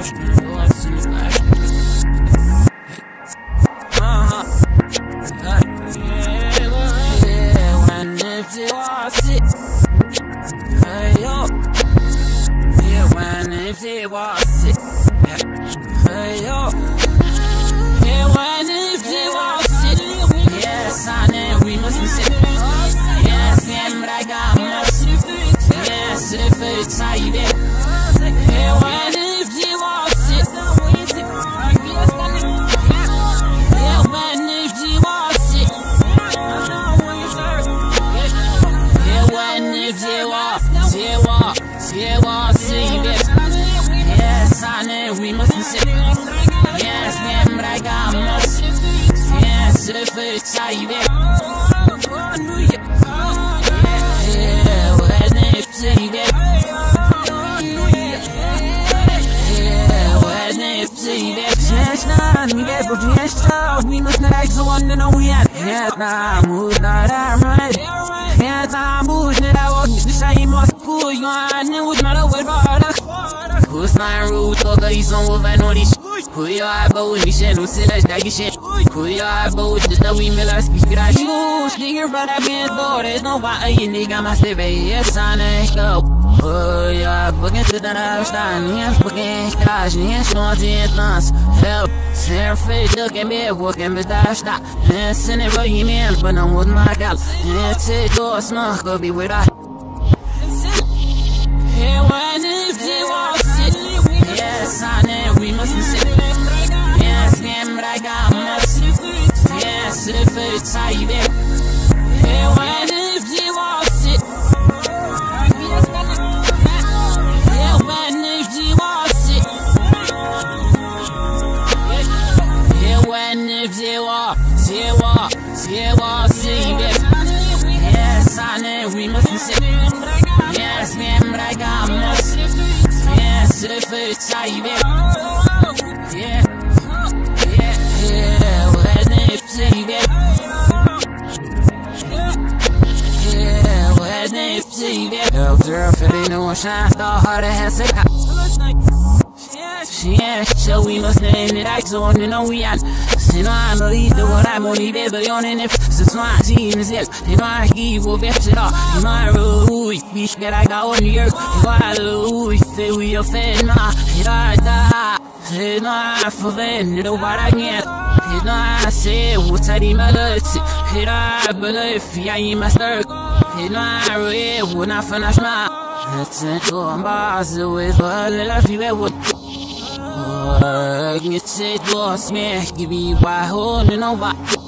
Yes, I know we must be sick. Yes, man, but I got much. Yes, if it's how you did. Yeah, when if you was it. Yeah, when if you was it. Yeah, when if you was it. Yes, I know we must be sick. Yes, man, but I got much. Yes, if it's how you did. Yeah, when if you did. We must not act so one to know we had. Yeah, nah, move not right. Yeah, nah, move not out. The same must pull you on and with my way product. Who's my root? Talk a he's on with I know this. Who you are, but when you said, who's it like that shit? Who you are, but with the we may last speak that you. Nigga, but I can't go. There's no why you nigga must live. Yes, I know. Oh, yeah, booking to the house, yes, booking cash, yes, no, it's help. Hair face, look at me, working with that stop. Yes, and it really means, but I'm with my gal. Yes, it's your smoke, go be with us. Here, when if you was it, yes, I know we must be sick. Yes, man, but I got much. Yes, if it's how you did. Here, when if you was it. Yes, I know we must be sick. Yes, man, but I got much. Yes, if it's how you did. Yeah, when if you did. Yeah, when if you did. Yo, girl, feeling no shine, star hard as a yeah, so we must name it. I so on and on we had. You know I believe the what I'm only there, but on and if it's my team is it. You know I give will bet it all. You know I rule, bitch that I got on the earth. You know I lose, say we offend my. You know I die. You know I forget, you know what I get. You know I say, what's I need my luck. You know I believe, yeah, in my stomach. You know I read when I finish my. Let's go on bars with a little few. Get it, boss, man. Give me why, hold me, no, why.